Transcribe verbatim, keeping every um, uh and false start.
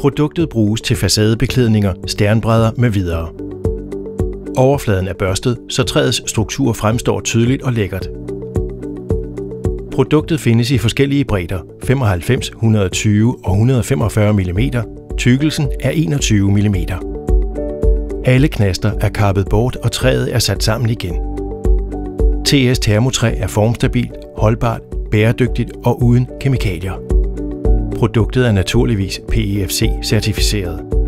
Produktet bruges til facadebeklædninger, sternbrædder med videre. Overfladen er børstet, så træets struktur fremstår tydeligt og lækkert. Produktet findes i forskellige bredder, femoghalvfems, et hundrede og tyve og et hundrede og femogfyrre millimeter. Tykkelsen er enogtyve millimeter. Alle knaster er kappet bort, og træet er sat sammen igen. T S Thermotræ er formstabilt, holdbart, bæredygtigt og uden kemikalier. Produktet er naturligvis P E F C certificeret.